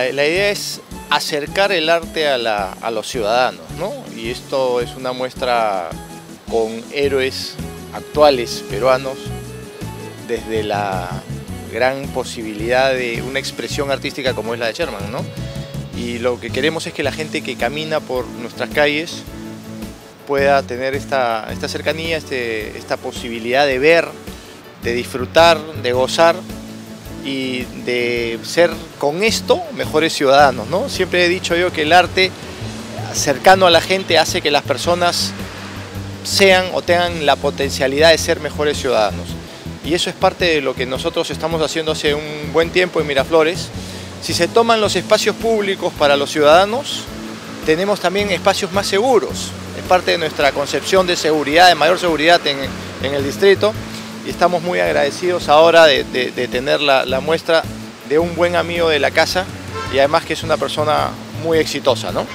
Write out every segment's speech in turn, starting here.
La idea es acercar el arte a los ciudadanos, ¿no? Y esto es una muestra con héroes actuales peruanos, desde la gran posibilidad de una expresión artística como es la de Sherman, ¿no? Y lo que queremos es que la gente que camina por nuestras calles pueda tener esta cercanía, esta posibilidad de ver, de disfrutar, de gozar y de ser con esto mejores ciudadanos, ¿no? Siempre he dicho yo que el arte cercano a la gente hace que las personas sean o tengan la potencialidad de ser mejores ciudadanos. Y eso es parte de lo que nosotros estamos haciendo hace un buen tiempo en Miraflores. Si se toman los espacios públicos para los ciudadanos, tenemos también espacios más seguros. Es parte de nuestra concepción de seguridad, de mayor seguridad en el distrito. Y estamos muy agradecidos ahora de tener la muestra de un buen amigo de la casa y además que es una persona muy exitosa, ¿no?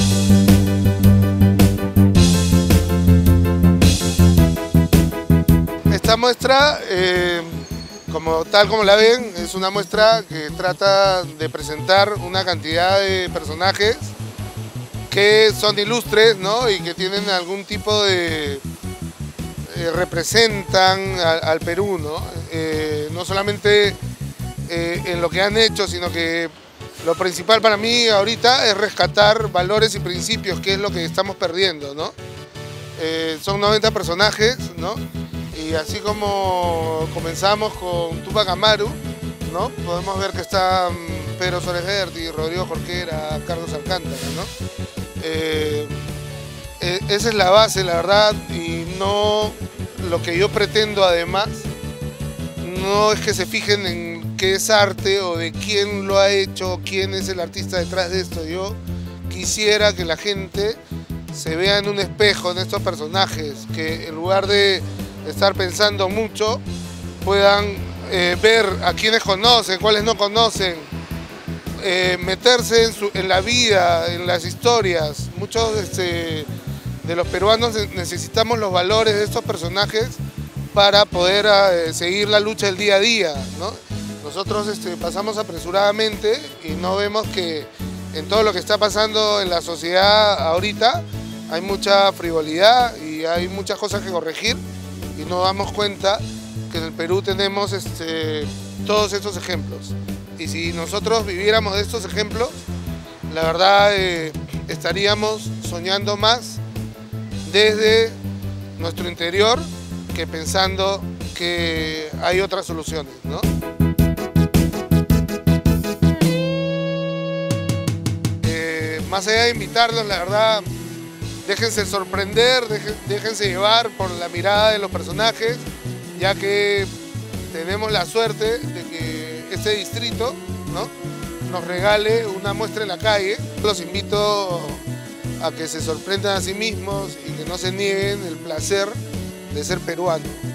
Esta muestra, tal como la ven, es una muestra que trata de presentar una cantidad de personajes que son ilustres, ¿no? Y que tienen algún tipo de... representan al Perú, ¿no? No solamente en lo que han hecho, sino que lo principal para mí ahorita es rescatar valores y principios, que es lo que estamos perdiendo, ¿no? Son 90 personajes, ¿no? Y así como comenzamos con Tupac Amaru, ¿no? Podemos ver que están Pedro Suárez Vértiz, Rodrigo Jorquera, Carlos Alcántara, ¿no? Esa es la base, la verdad, y no lo que yo pretendo además, no es que se fijen en qué es arte o de quién lo ha hecho, quién es el artista detrás de esto. Yo quisiera que la gente se vea en un espejo en estos personajes, que en lugar de estar pensando mucho, puedan ver a quienes conocen, cuáles no conocen, meterse en la vida, en las historias. Muchos de los peruanos necesitamos los valores de estos personajes para poder seguir la lucha del día a día, ¿no? Nosotros pasamos apresuradamente y no vemos que en todo lo que está pasando en la sociedad ahorita hay mucha frivolidad y hay muchas cosas que corregir y nos damos cuenta que en el Perú tenemos todos estos ejemplos. Y si nosotros viviéramos de estos ejemplos, la verdad estaríamos soñando más desde nuestro interior que pensando que hay otras soluciones, ¿no? Más allá de invitarlos, la verdad, déjense sorprender, déjense llevar por la mirada de los personajes, ya que tenemos la suerte de que este distrito, ¿no?, nos regale una muestra en la calle. Los invito a que se sorprendan a sí mismos y que no se nieguen el placer de ser peruano.